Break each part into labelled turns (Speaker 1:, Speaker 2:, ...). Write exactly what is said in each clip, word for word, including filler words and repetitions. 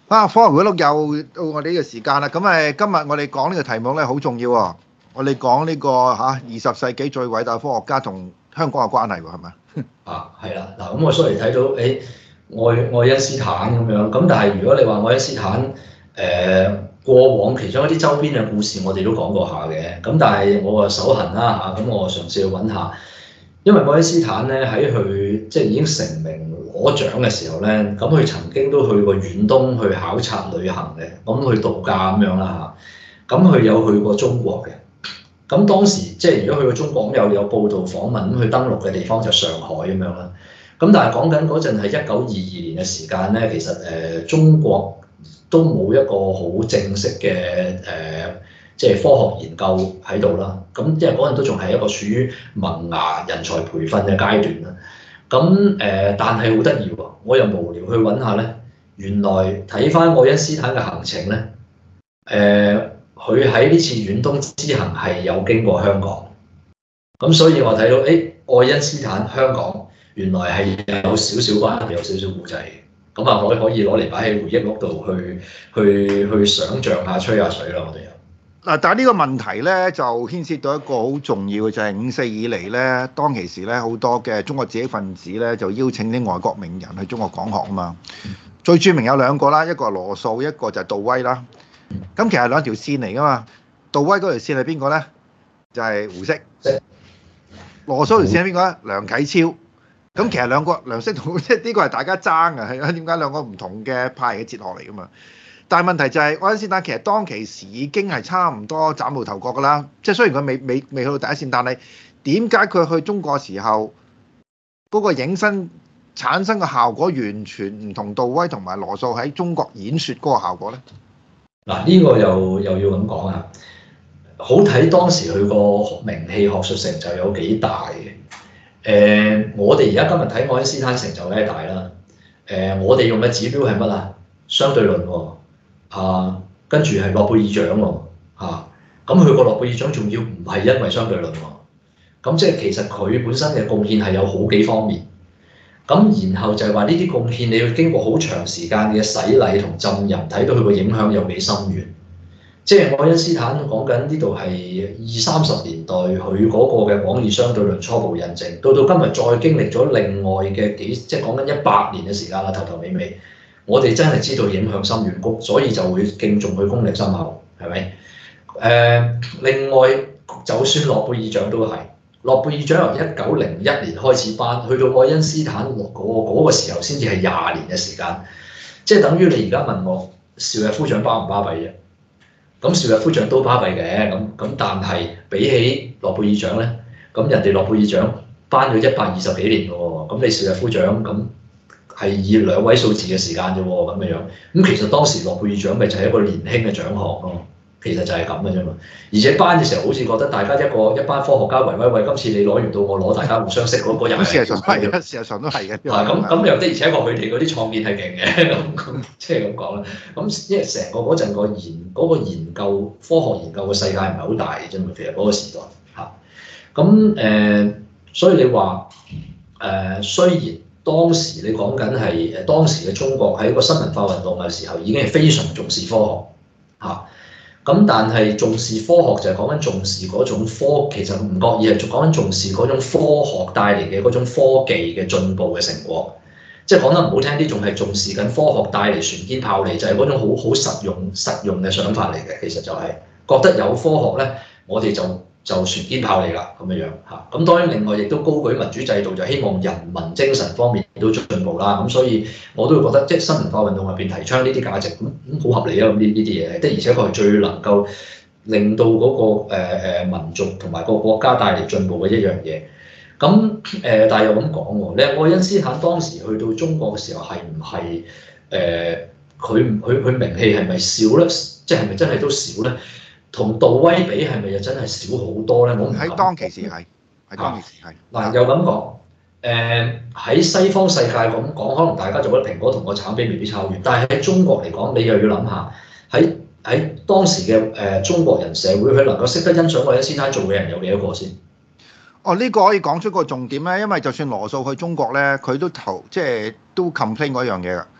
Speaker 1: 啊，科學會錄又到我哋呢個時間啦。咁誒，今日我哋講呢個題目咧好重要喎。我哋講呢個嚇二十世紀最偉大科學家同香港嘅關係喎，係咪？
Speaker 2: 啊，係啦，嗱，咁我雖然睇到誒愛愛因斯坦咁樣，咁但係如果你話愛因斯坦誒、呃、過往其中一啲周邊嘅故事，我哋都講過下嘅，咁但係我啊手痕啦嚇，咁我嘗試去揾下，因為愛因斯坦咧喺佢即係已經成名攞獎嘅時候咧，咁佢曾經都去過遠東去考察旅行嘅，咁去度假咁樣啦嚇，咁佢有去過中國嘅。咁當時即係如果去到中國咁有有報道訪問，咁佢登陸嘅地方就上海咁樣啦。咁但係講緊嗰陣係一九二二年嘅時間咧，其實誒、呃、中國都冇一個好正式嘅誒、呃、即係科學研究喺度啦。咁因為嗰陣都仲係一個處於萌芽人才培訓嘅階段啦。咁誒、呃，但係好得意喎，我又無聊去揾下咧，原來睇翻愛因斯坦嘅行程咧，誒、呃。佢喺呢次遠東之行係有經過香港，咁所以我睇到誒、欸、愛因斯坦香港原來係有少少關係，有少少故仔，咁啊可可以攞嚟擺喺回憶錄度去去去想像下吹下水啦，我哋又
Speaker 1: 嗱，但係呢個問題咧就牽涉到一個好重要嘅，就係、是、五四以嚟咧，當其時咧好多嘅中國知識分子咧就邀請啲外國名人去中國講學啊嘛。最著名有兩個啦，一個係羅素，一個就係杜威啦。咁其實兩條線嚟噶嘛，杜威嗰條線係邊個咧？就係、是、胡適。羅素條線係邊個咧？梁啟超。咁其實兩個梁適同即係呢個係大家爭嘅，係啊？點解兩個唔同嘅派嘅哲學嚟噶嘛？但係問題就係愛因斯坦其實當其時已經係差唔多嶄露頭角噶啦，即係雖然佢未未未去到第一線，但係點解佢去中國嘅時候嗰、那個影身產生嘅效果完全唔同杜威同埋羅素喺中國演説嗰個效果咧？
Speaker 2: 嗱，呢個又又要咁講啊，好睇當時佢個名氣學術成就有幾大嘅。誒、呃，我哋而家今日睇愛因斯坦成就梗係大啦。誒、呃，我哋用嘅指標係乜啊？相對論喎，啊，跟住係諾貝爾獎喎，嚇。咁佢個諾貝爾獎仲要唔係因為相對論喎，咁即係其實佢本身嘅貢獻係有好幾方面。咁然後就係話呢啲貢獻，你要經過好長時間嘅洗禮同浸淫，睇到佢個影響有幾深遠。即係愛因斯坦講緊呢度係二三十年代佢嗰個嘅廣義相對論初步印證，到到今日再經歷咗另外嘅幾，即係講緊一百年嘅時間啦，頭頭尾尾，我哋真係知道影響深遠谷，所以就會敬重佢功力深厚，係咪？誒、呃，另外就算諾貝爾獎都係。諾貝爾獎由一九零一年開始頒，去到愛因斯坦嗰個嗰個時候先至係廿年嘅時間，即係等於你而家問我邵逸夫獎巴唔巴閉啫？咁邵逸夫獎都巴閉嘅，咁咁但係比起諾貝爾獎咧，咁人哋諾貝爾獎頒咗一百二十幾年嘅喎，咁你邵逸夫獎咁係以兩位數字嘅時間啫喎，咁嘅樣，咁其實當時諾貝爾獎咪就係一個年輕嘅獎項咯。其實就係咁嘅啫嘛，而且頒嘅時候好似覺得大家一個一班科學家圍威喂，今次你攞完到我攞，大家互相識嗰個人。
Speaker 1: 事實上係嘅，事實上都係嘅。
Speaker 2: 啊咁咁又的而且確佢哋嗰啲創建係勁嘅，咁即係咁講啦。咁因為成個嗰陣個研嗰、嗰個研究科學研究嘅世界唔係好大嘅啫嘛，其實嗰個時代嚇。咁、啊、誒、呃，所以你話誒、呃，雖然當時你講緊係誒當時嘅中國喺個新文化運動嘅時候已經係非常重視科學嚇。啊咁但係重視科學就係講緊重視嗰種科，其實唔覺意係講緊重視嗰種科學帶嚟嘅嗰種科技嘅進步嘅成果。即係講得唔好聽啲，仲係重視緊科學帶嚟船堅炮利，就係、是、嗰種好好實用實用嘅想法嚟嘅。其實就係覺得有科學咧，我哋就就船堅炮利啦咁樣樣嚇。咁當然另外亦都高舉民主制度，就希望人民精神方面都進步啦。咁所以我都會覺得，即係新文化運動入邊提倡呢啲價值，咁咁好合理啊！咁呢呢啲嘢的而且確係最能夠令到嗰、那個誒、呃、民族同埋個國家帶嚟進步嘅一樣嘢。咁誒、呃，但係又咁講喎，你話愛因斯坦當時去到中國嘅時候係唔係誒佢佢佢名氣係咪少咧？即係咪真係都少咧？同杜威比係咪又真係少好多咧？我唔
Speaker 1: 喺當其時係，喺當其時係。
Speaker 2: 嗱、啊，又咁講，誒、呃、喺西方世界咁講，可能大家就覺得蘋果同個橙比未必差遠，但係喺中國嚟講，你又要諗下，喺喺當時嘅誒、呃、中國人社會，佢能夠識得欣賞愛因斯坦做嘅人有幾多個先？
Speaker 1: 哦，呢、這個可以講出個重點咧，因為就算羅素去中國咧，佢都投即係都 complain 嗰樣嘢㗎。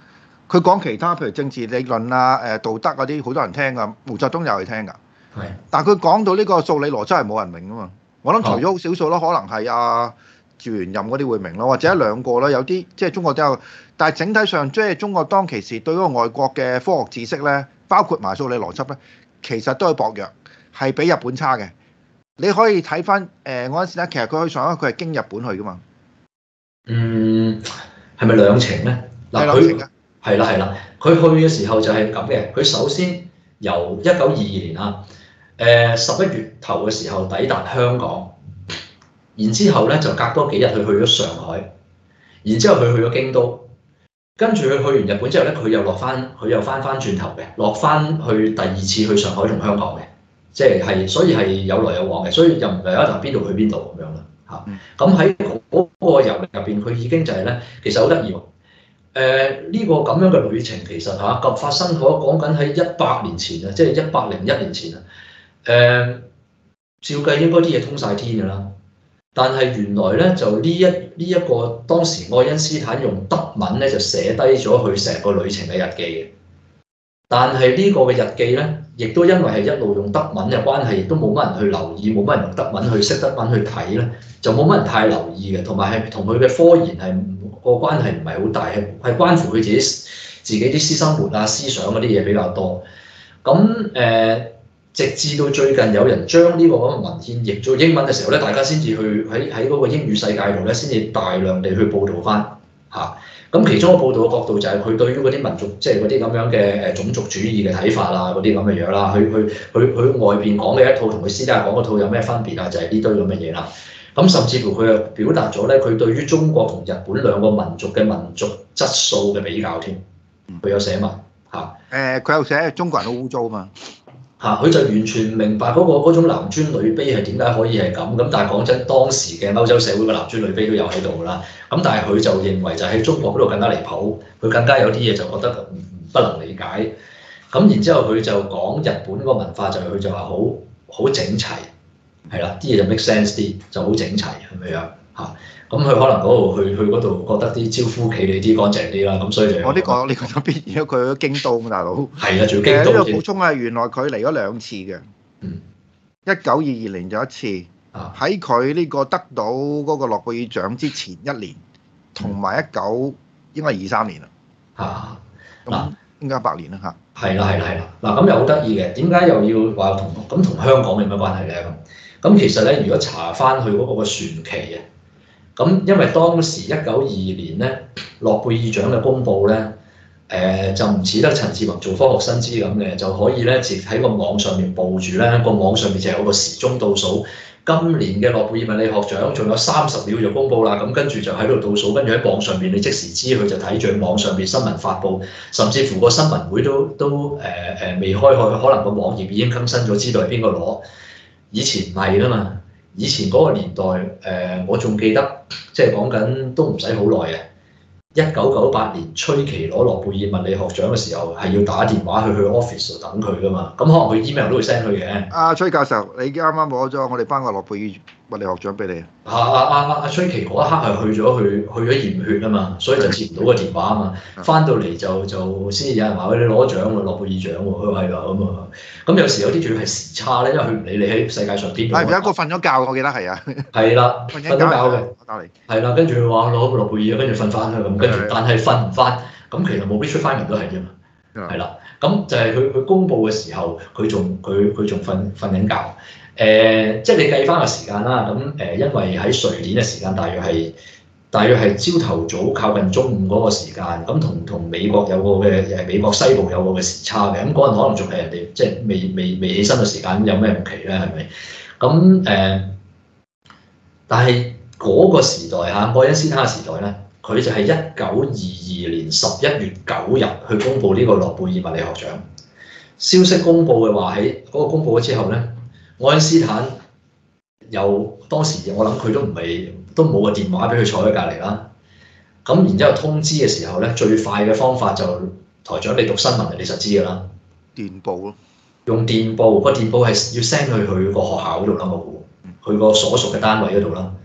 Speaker 1: 佢講其他譬如政治理論啊、誒道德嗰啲，好多人聽噶，毛澤東又去聽㗎。
Speaker 2: 係。
Speaker 1: 但係佢講到呢個數理邏輯係冇人明㗎嘛。我諗除咗好少數咯，可能係阿趙元任嗰啲會明咯，或者一兩個啦。有啲即係中國都有，但係整體上即係中國當其時對嗰個外國嘅科學知識咧，包括埋數理邏輯咧，其實都係薄弱，係比日本差嘅。你可以睇翻誒嗰陣時咧，其實佢去上海佢係經日本去㗎嘛。
Speaker 2: 嗯，係咪兩程咧？嗱，佢係啦係啦，佢去嘅時候就係咁嘅。佢首先由一九二二年啊，誒十一月頭嘅時候抵達香港，然之後咧就隔多幾日佢去咗上海，然之後佢去咗京都，跟住佢去完日本之後咧，佢又落翻，佢又翻翻轉頭嘅，落翻去第二次去上海同香港嘅，即係係所以係有來有往嘅，所以又唔係一頭邊度去邊度咁樣啦嚇。咁喺嗰個遊歷入邊，佢已經就係咧，其實好得意喎。誒、呃、呢、這個咁樣嘅旅程其實嚇咁、啊、發生咗，講緊喺一百年前啊，即係一百零一年前啊。誒、呃、照計應該啲嘢通晒天㗎啦，但係原來咧就呢一呢一、這個當時愛因斯坦用德文咧就寫低咗佢成個旅程嘅日記嘅。但係呢個嘅日記咧，亦都因為係一路用德文嘅關係，亦都冇乜人去留意，冇乜人用德文去識德文去睇咧，就冇乜人太留意嘅。同埋係同佢嘅科研係個關係唔係好大，係係關乎佢自己自己啲私生活啊、思想嗰啲嘢比較多。咁誒、呃，直至到最近有人將呢個咁嘅文獻譯做英文嘅時候咧，大家先至去喺喺嗰個英語世界度咧，先至大量地去報導翻嚇。咁其中一個報導嘅角度就係佢對於嗰啲民族，即係嗰啲咁樣嘅誒種族主義嘅睇法啊，嗰啲咁嘅樣啦，佢佢佢佢外邊講嘅一套同佢私底下講嗰套有咩分別啊？就係呢堆咁嘅嘢啦。咁甚至乎佢又表達咗咧，佢對於中國同日本兩個民族嘅民族質素嘅比較添。佢有寫嘛嚇？誒，
Speaker 1: 佢有寫中國人好污糟嘛
Speaker 2: 嚇，佢就完全唔明白嗰、嗰個嗰種男尊女卑係點解可以係咁。咁但係講真，當時嘅歐洲社會嘅男尊女卑都有喺度啦。咁但係佢就認為就喺中國嗰度更加離譜，佢更加有啲嘢就覺得不能理解。咁然之後佢就講日本個文化就係佢就話好好整齊，係啦，啲嘢就 make sense 啲，就好整齊咁樣嚇。咁佢可能嗰度去去嗰度覺得啲招呼企理啲乾淨啲啦，咁所以就
Speaker 1: 我呢個你覺得必然，佢去咗京都咁大佬。
Speaker 2: 係啊，仲要京都。
Speaker 1: 誒呢個補充係原來佢嚟咗兩次嘅。
Speaker 2: 嗯。
Speaker 1: 一九二二年就一次，喺佢呢個得到嗰個諾貝爾獎之前一年，同埋一九應該係二三年啦。
Speaker 2: 啊。
Speaker 1: 嗱，應該一百年啦嚇。
Speaker 2: 係啦係啦係啦。嗱咁又好得意嘅，點解又要話同咁同香港有咩關係咧？咁咁其實咧，如果查翻佢嗰個個傳奇啊。咁因為當時一九二二年咧，諾貝爾獎嘅公佈咧，誒、呃、就唔似得陳志宏做科學新知咁嘅，就可以咧直喺個網上面報住咧，個網上面就有個時鐘倒數，今年嘅諾貝爾物理學獎仲有三十秒就公佈啦，咁跟住就喺度倒數，跟住喺網上面你即時知佢就睇住網上面新聞發布，甚至乎個新聞會都都誒誒、呃、未開開，可能個網頁已經更新咗，知道係邊個攞。以前唔係㗎嘛。以前嗰個年代，誒、呃、我仲記得，即係講緊都唔使好耐嘅。一九九八年崔琦攞諾貝爾物理學獎嘅時候，係要打電話去去 office 度等佢㗎嘛。咁可能佢 email 都會 send 佢嘅。
Speaker 1: 阿崔教授，你啱啱攞咗我哋頒個諾貝爾物理學獎俾你。
Speaker 2: 啊啊啊啊！崔琦嗰一刻係去咗去去咗驗血啊嘛，所以就接唔到個電話啊嘛。翻到嚟就就先至有人話喂，你攞獎喎，諾貝爾獎喎，佢話係㗎咁啊。咁有時有啲仲要係時差咧，因為佢唔理你喺世界上邊度。係有一個瞓咗覺，我記得係啊。係啦，瞓咗覺嘅。打嚟。係啦，跟住話攞諾貝爾，跟住瞓翻啦咁，跟住但係瞓唔翻，咁其實冇 Richard Feynman都係啫嘛。係啦，咁就係佢佢公佈嘅時候，佢仲佢佢仲瞓瞓緊覺。誒、呃，即係你計翻個時間啦，咁誒、呃，因為喺瑞典嘅時間大約係大約係朝頭早靠近中午嗰個時間，咁同同美國有個嘅誒美國西部有個嘅時差嘅，咁嗰陣可能仲係人哋即係未未未起身嘅時間，有咩唔奇咧？係咪？咁誒、呃，但係嗰個時代嚇，愛因斯坦嘅時代咧，佢就係一九二二年十一月九日去公佈呢個諾貝爾物理學獎。消息公佈嘅話喺嗰個公佈咗之後咧。愛因斯坦有當時我諗佢都唔係都冇個電話俾佢坐喺隔離啦。咁然之後通知嘅時候咧，最快嘅方法就台長你讀新聞你就知㗎啦。
Speaker 1: 電報咯，
Speaker 2: 用電報，個電報係要 send 去佢個學校嗰度啦，我估佢個所屬嘅單位嗰度啦。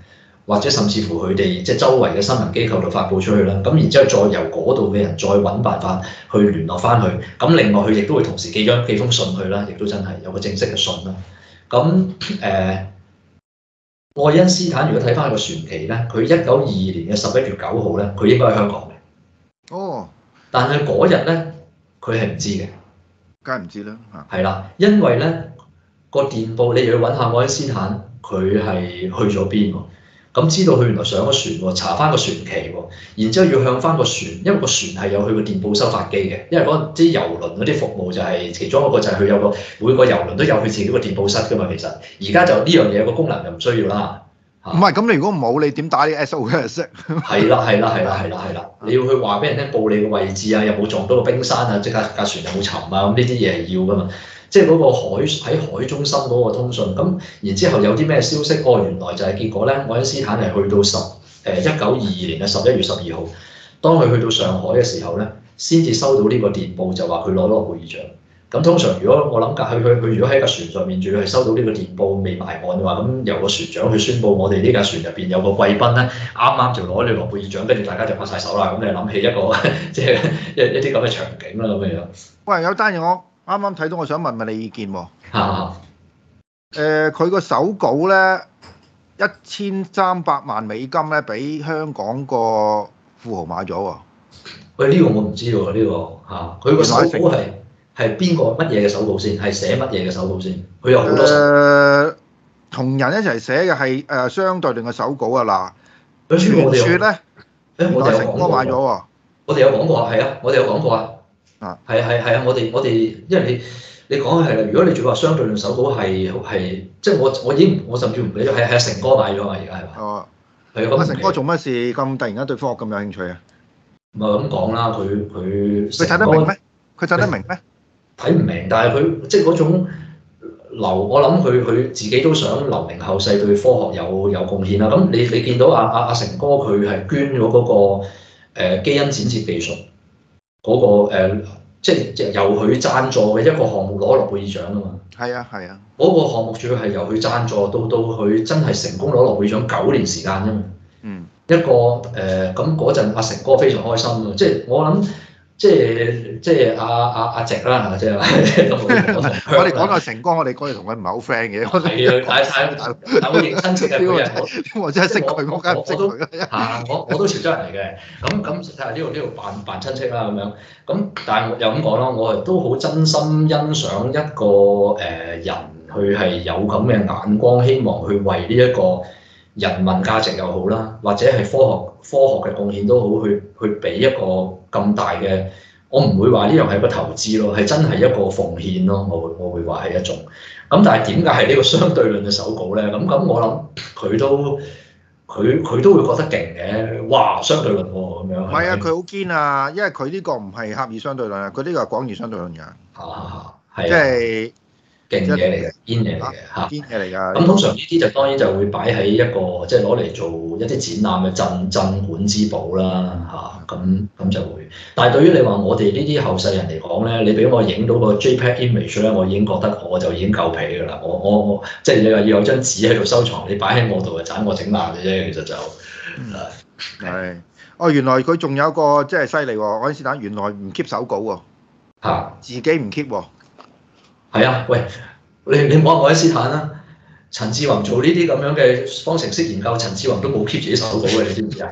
Speaker 2: 或者甚至乎佢哋即係周圍嘅新聞機構度發布出去啦。咁然之後再由嗰度嘅人再揾辦法去聯絡翻佢。咁另外佢亦都會同時寄張寄封信去啦，亦都真係有個正式嘅信啦。咁誒、呃，愛因斯坦如果睇翻個傳奇咧，佢一九二二年嘅十一月九號咧，佢應該喺香港嘅。
Speaker 1: 哦，
Speaker 2: 但係嗰日咧，佢係唔知嘅。
Speaker 1: 梗係唔知啦嚇。
Speaker 2: 係啦，因為咧個電報，你又要揾下愛因斯坦，佢係去咗邊喎？咁知道佢原來上咗船喎，查翻個船期喎，然之後要向翻個船，因為個船係有佢個電報收發機嘅，因為嗰啲郵輪嗰啲服務就係、是、其中一個就係佢有個每個郵輪都有佢自己個電報室㗎嘛。其實而家就呢樣嘢個功能就唔需要啦。
Speaker 1: 唔係咁，你如果冇，你點打啲 S O S 啫？
Speaker 2: 係啦係啦係啦係啦係啦，你要去話俾人聽報你個位置啊，有冇撞到個冰山啊，即刻架船有冇沉啊，咁呢啲嘢係要㗎嘛。即係嗰個海喺海中心嗰個通訊，咁然之後有啲咩消息？哦，原來就係結果咧，愛因斯坦係去到十誒一九二二年嘅十一月十二號，當佢去到上海嘅時候咧，先至收到呢個電報，就話佢攞諾貝爾獎。咁通常如果我諗架佢佢佢如果喺架船上面，仲要係收到呢個電報未埋岸嘅話，咁由個船長去宣佈我哋呢架船入邊有個貴賓咧，啱啱就攞呢個諾貝爾獎，跟住大家就拍晒手啦。咁你諗起一個即係一一啲咁嘅場景啦，咁樣。
Speaker 1: 喂，有單嘢我啱啱睇到，我想問問你意見喎。
Speaker 2: 嚇！
Speaker 1: 誒，佢個手稿咧一千三百萬美金咧，俾香港個富豪買咗喎。
Speaker 2: 喂，呢個我唔知喎，呢個嚇，佢個手稿係係邊個乜嘢嘅手稿先？係寫乜嘢嘅手稿先？佢有好多
Speaker 1: 誒，同人一齊寫嘅係誒相對論嘅手稿啊嗱。傳説咧，
Speaker 2: 誒我哋有
Speaker 1: 成哥買咗喎。
Speaker 2: 我哋有講過啊，係啊，我哋有講過啊。
Speaker 1: 啊，
Speaker 2: 係係係啊！我哋我哋，因為你你講係啦，如果你仲話相對論手稿係係，即係我我已經我甚至唔記得係係阿成哥買咗嘛，而家係嘛？
Speaker 1: 哦，
Speaker 2: 係啊，
Speaker 1: 阿成哥做乜事咁突然間對科學咁有興趣啊？
Speaker 2: 唔係咁講啦，佢佢
Speaker 1: 佢睇得明咩？佢睇得明咩？
Speaker 2: 睇唔明，但係佢即係嗰種留，我諗佢佢自己都想留名後世對科學有有貢獻啦。咁你你見到阿阿阿成哥佢係捐咗嗰個誒基因剪接技術嗰個誒，即係由佢贊助嘅一個項目攞諾貝爾獎啊嘛。
Speaker 1: 係啊係啊，
Speaker 2: 嗰個項目主要係由佢贊助到到佢真係成功攞諾貝爾獎九年時間啫嘛。嗯。一個誒咁嗰陣阿成哥非常開心啊！即係我諗。即係即係阿阿阿直啦，即係
Speaker 1: 我哋講到成哥，我哋嗰陣同佢唔係好 friend 嘅。
Speaker 2: 係啊，但係但但我認親戚嘅嗰人，
Speaker 1: 我真係識佢，我梗係唔識佢啦。
Speaker 2: 嚇！我我都潮州人嚟嘅，咁咁睇下呢度呢度扮扮親戚啦咁樣。咁但係又咁講啦，我係都好真心欣賞一個誒人，佢係有咁嘅眼光，希望去為呢一個人文價值又好啦，或者係科學科學嘅貢獻都好，去去俾一個咁大嘅，我唔會話呢樣係一個投資咯，係真係一個奉獻咯，我會我會話係一種。咁但係點解係呢個相對論嘅手稿咧？咁咁我諗佢都佢佢都會覺得勁嘅，哇！相對論喎咁樣。唔係
Speaker 1: 啊，佢好堅啊，因為佢呢個唔係狹義相對論啊，佢呢個係廣義相對論㗎。
Speaker 2: 嚇嚇嚇，
Speaker 1: 即係。
Speaker 2: 勁嘢嚟嘅，堅嘢嚟嘅嚇，
Speaker 1: 堅嘢嚟㗎。
Speaker 2: 咁通常呢啲就當然就會擺喺一個即係攞嚟做一啲展覽嘅鎮鎮館之寶啦嚇，咁咁就會。但係對於你話我哋呢啲後世人嚟講咧，你俾我影到個 JPEG image 咧，我已經覺得我就已經夠皮㗎啦。我我我即係你話要有張紙喺度收藏，你擺喺我度就盞我整爛嘅啫。其實就係
Speaker 1: 係哦，原來佢仲有個即係犀利喎，愛因斯坦原來唔 keep 手稿喎嚇，自己唔 keep 喎。
Speaker 2: 係啊，喂，你你唔好話愛因斯坦啦，陳志宏做呢啲咁樣嘅方程式研究，陳志宏都冇 keep 自己手稿嘅，你知唔知啊？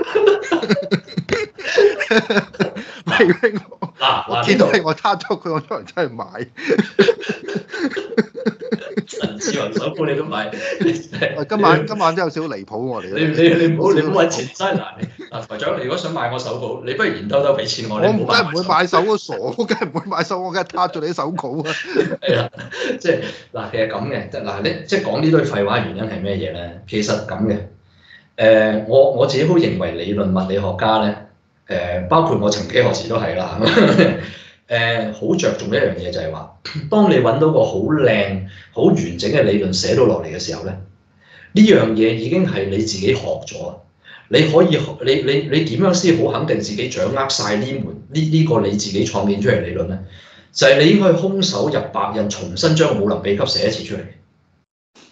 Speaker 2: 嗱，
Speaker 1: 我見到你我撻咗佢，我出嚟真係買。
Speaker 2: 陳志宏手稿你都買？
Speaker 1: 今晚今晚真有少少離譜喎，你
Speaker 2: 你你你唔好你唔好揾錢嘥嗱你嗱台長，你如果想買我手稿，你不如現兜兜俾錢我。
Speaker 1: 我梗係唔會買手稿，傻！我梗係唔會買手，我梗係撻咗你啲手稿啊！
Speaker 2: 係啊，即係嗱，其實咁嘅，嗱你即係講呢堆廢話原因係咩嘢咧？其實咁嘅，誒、呃、我我自己好認為理論物理學家咧，誒、呃、包括我曾幾何時都係啦。誒好着重一樣嘢就係話，當你揾到個好靚、好完整嘅理論寫到落嚟嘅時候咧，呢樣嘢已經係你自己學咗。你可以你你你點樣先好肯定自己掌握晒呢門呢呢個你自己創建出嚟理論咧？就係、是、你應該空手入白印，重新將武林秘笈寫一次出嚟。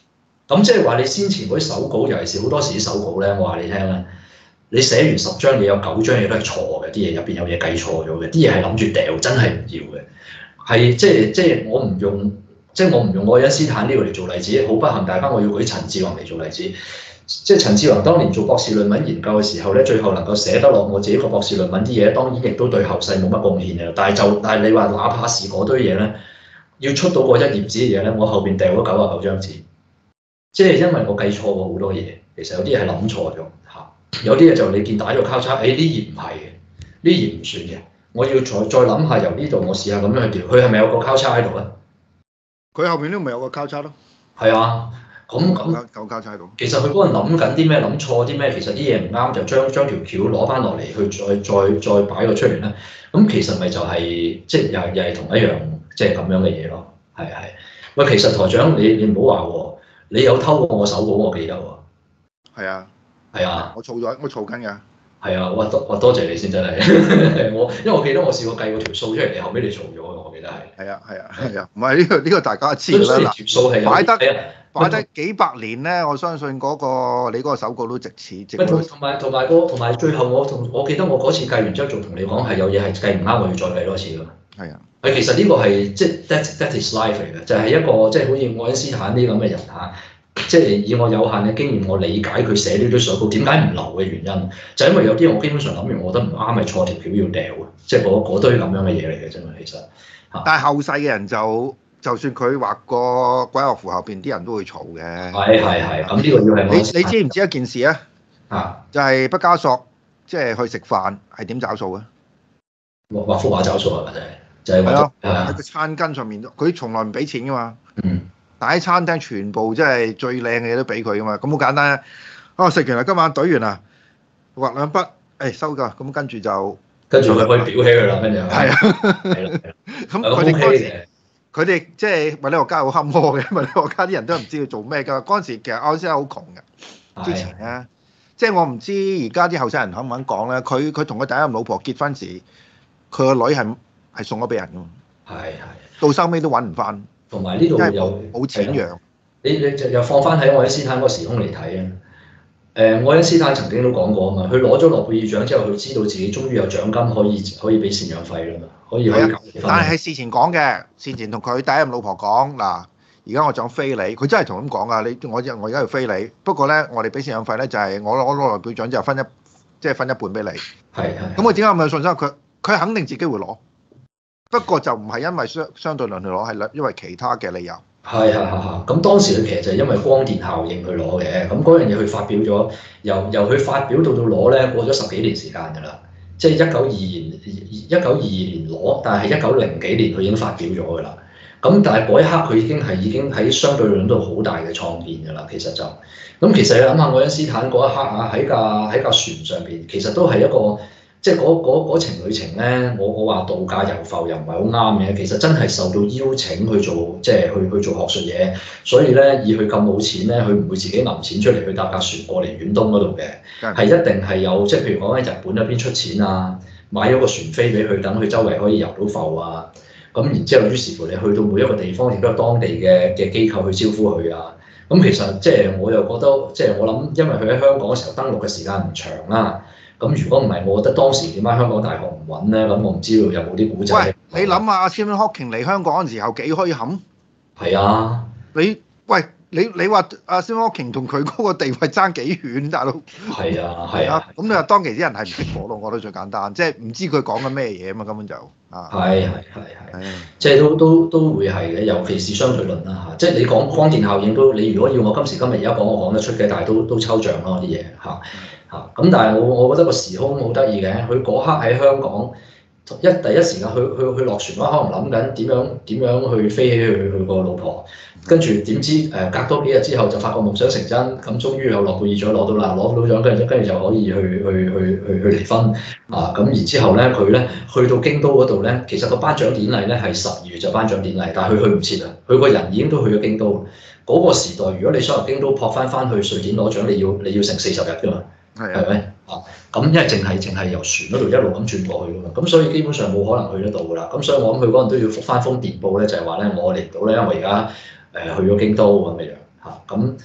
Speaker 2: 咁即係話你先前嗰啲手稿，尤其是好多時啲手稿咧，我話你聽咧，你寫完十張嘢有九張嘢都係錯嘅，啲嘢入邊有嘢計錯咗嘅，啲嘢係諗住掉，真係唔要嘅。係即係即係我唔用，即係我唔用愛因斯坦呢個嚟做例子，好不幸大家我要舉陳志宏嚟做例子。即係陳志宏當年做博士論文研究嘅時候咧，最後能夠寫得落我自己個博士論文啲嘢，當然亦都對後世冇乜貢獻嘅。但係就但係你話哪怕是嗰堆嘢咧，要出到嗰一頁紙嘅嘢咧，我後邊掉咗九啊九張紙，即係因為我計錯過好多嘢。其實有啲嘢係諗錯咗嚇，有啲嘢就你見打咗交叉，誒呢頁唔係嘅，呢頁唔算嘅，我要再再諗下由呢度我試下咁樣去調，佢係咪有個交叉喺度咧？
Speaker 1: 佢後邊都咪有個交叉咯。
Speaker 2: 係啊。咁咁，
Speaker 1: 有交叉喺度。
Speaker 2: 其實佢嗰個諗緊啲咩，諗錯啲咩，其實啲嘢唔啱就將將條橋攞翻落嚟去再再再擺個出嚟咧。咁其實咪就係、是、即係又又係同一樣即係咁樣嘅嘢咯。係係。喂，其實台長你你唔好話喎，你有偷過我手稿我記得喎。係啊。係啊。我儲咗，我儲緊㗎。係啊，我多我多謝你先真係。我因為我記得我試過計過條數出嚟，你後尾你嘈咗我記得係。係啊係啊係啊，唔係呢個呢個大家知㗎啦。條數係擺得。擺得幾百年咧，我相信嗰、那個你嗰個手稿都值錢，值。同埋同埋個同埋最後我同我記得我嗰次計完之後，仲同你講係有嘢係計唔啱，我要再計多次㗎嘛。係啊。誒，其實呢個係即係 that that is life 嚟嘅，就係、是、一個即係、就是、好似愛因斯坦呢啲咁嘅人嚇，即、就、係、是、以我有限嘅經驗，我理解佢寫呢啲手稿點解唔留嘅原因，就係、因為有啲我基本上諗完，我覺得唔啱，係錯條橋要掉嘅，即係嗰堆咁樣嘅嘢嚟嘅啫嘛，其實嚇。但係後世嘅人就。就算佢畫個鬼樂符後邊啲人都會嘈嘅。係係係，咁呢個要係你你知唔知一件事啊？啊，就係畢加索即係去食飯係點找數嘅？畫畫幅畫找數係咪？就係就係咯，喺個餐巾上面，佢從來唔俾錢噶嘛。嗯。但喺餐廳全部即係最靚嘅嘢都俾佢噶嘛。咁好簡單啊！啊食完啦，今晚懟完啦，畫兩筆，誒收㗎。咁跟住就跟住佢可以裱起佢啦，跟住係啊，係啦，咁佢哋嗰時。佢哋即係物理學家好坎坷嘅，物理學家啲人都唔知佢做咩㗎。嗰陣時其實愛因斯坦好窮嘅，之前咧，即係我唔知而家啲後生人肯唔肯講咧。佢佢同佢第一任老婆結婚時，佢個女係係送咗俾人㗎嘛。係係。到收尾都揾唔翻。同埋呢度又冇錢養。你你就又放翻喺愛因斯坦嗰個時空嚟睇啊！誒，愛因斯坦曾經都講過啊嘛，佢攞咗諾貝爾獎之後，佢知道自己終於有獎金可以可以俾贍養費啦嘛。可以可以搞結婚，但係係事前講嘅，事前同佢第一任老婆講嗱，而家我想飛你，佢真係同咁講啊！你我我而家要飛你，不過咧我哋俾贍養費咧就係我攞攞諾貝爾獎之後分一即係分一半俾你。係係。咁佢點解咁有信心？佢佢肯定自己會攞，不過就唔係因為相相對論去攞，係因為其他嘅理由。係係係係。咁當時佢其實就係因為光電效應去攞嘅，咁嗰樣嘢佢發表咗，由由佢發表到到攞咧過咗十幾年時間㗎啦。即係一九二二年，一九二二年攞，但係一九零幾年佢已經發表咗㗎啦。咁但係嗰一刻佢已經係已經喺相對論度好大嘅創建㗎啦。其實就咁，其實你諗下愛因斯坦嗰一刻啊，喺架喺架船上邊，其實都係一個即係嗰嗰程旅程咧。我我話度假遊浮又唔係好啱嘅，其實真係受到邀請去做即係去去做學術嘢，所以咧以佢咁冇錢咧，佢唔會自己揞錢出嚟去搭架船過嚟遠東嗰度嘅。係一定係有，即係譬如講喺日本嗰邊出錢啊，買咗個船飛俾佢，等佢周圍可以遊到浮啊。咁然之後，於是乎你去到每一個地方，亦都有當地嘅嘅機構去招呼佢啊。咁其實即係我又覺得，即係我諗，因為佢喺香港嘅時候登陸嘅時間唔長啦。咁如果唔係，我覺得當時點解香港大學唔揾咧？咁我唔知道有冇啲古仔。喂，你諗下阿 Stephen Hawking 嚟香港嗰陣時候幾墟冚？係啊。你喂？你你話阿 Stephen Hawking 同佢嗰個地位爭幾遠，大佬？係啊，係啊。咁你話當其啲人係唔識火咯？我覺得最簡單，即係唔知佢講緊咩嘢啊嘛，根本就啊。係係係係。即係都都都會係嘅，尤其是相對論啦嚇。即係你講光電效應都，你如果要我今時今日而家講，我講得出嘅，但係都都抽象咯啲嘢嚇嚇。咁但係我我覺得個時空好得意嘅，佢嗰刻喺香港一第一時間去去去落船嗰刻，可能諗緊點樣點樣去飛起佢佢個老婆。跟住點知誒隔多幾日之後就發覺夢想成真，咁終於有諾貝爾獎攞到啦，攞到獎跟住跟住就可以去去去去去離婚啊！咁然之後咧，佢咧去到京都嗰度咧，其實個頒獎典禮咧係十二月就頒獎典禮，但係佢去唔切啊！佢個人已經都去咗京都。嗰、那個時代，如果你想由京都撲翻翻去瑞典攞獎，你要你要成四十日㗎嘛？係係咪啊？咁因為淨係淨係由船嗰度一路咁轉過去㗎嘛，咁所以基本上冇可能去得到㗎啦。咁所以我諗佢嗰陣都要覆翻封電報咧，就係話咧我嚟唔到咧，因為而家。誒去咗京都咁嘅樣嚇，咁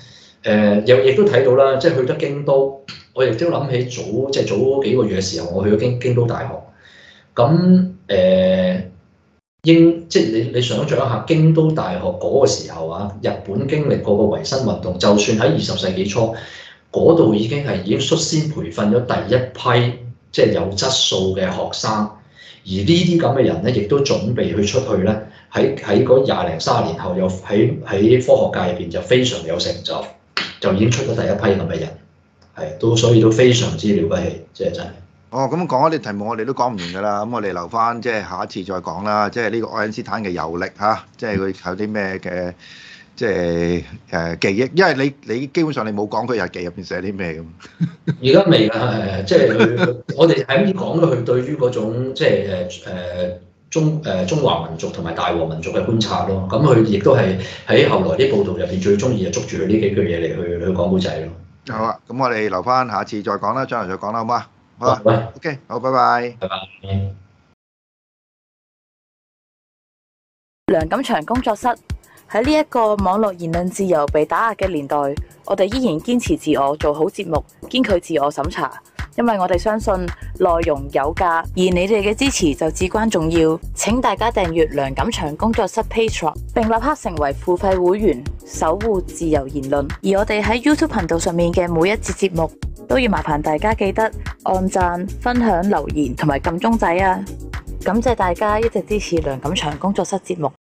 Speaker 2: 誒又亦都睇到啦，即係去咗京都，我亦都諗起早即係早幾個月嘅時候，我去咗京京都大學。咁誒、呃、英即係你你想象一下，京都大學嗰個時候啊，日本經歷過個維新運動，就算喺二十世紀初，嗰度已經係已經率先培訓咗第一批即係有質素嘅學生，而呢啲咁嘅人咧，亦都準備去出去咧，喺喺嗰廿零三十年後，又喺喺科學界入邊就非常有成就。就已經出咗第一批咁嘅人，係都所以都非常之了不起，即係真係。
Speaker 1: 哦，咁講嗰啲題目我哋都講唔完㗎啦，咁我哋留翻即係下一次再講啦。即係呢個愛因斯坦嘅遊歷嚇，即係佢有啲咩嘅即係誒記憶，因為你你基本上你冇講佢日記入邊寫啲咩咁。
Speaker 2: 而家未㗎，即係佢我哋係咁講到佢對於嗰種即係誒誒。中誒中華民族同埋大和民族嘅觀察咯，咁佢亦都係喺後來啲報道入邊最中意就捉住佢呢幾句嘢嚟去去講古仔咯。
Speaker 1: 好啊，咁我哋留翻下次再講啦，將來再講啦，好嗎？好啊，
Speaker 2: 喂
Speaker 1: OK，好，拜拜。
Speaker 2: 拜拜。
Speaker 3: 梁錦祥工作室。喺呢一個網絡言論自由被打壓嘅年代，我哋依然堅持自我，做好節目，堅拒自我審查，因為我哋相信內容有價，而你哋嘅支持就至關重要。請大家訂閱梁錦祥工作室 Patreon， 並立刻成為付費會員，守護自由言論。而我哋喺 YouTube 頻道上面嘅每一節節目，都要麻煩大家記得按讚、分享、留言同埋撳鐘仔啊！感謝大家一直支持梁錦祥工作室節目。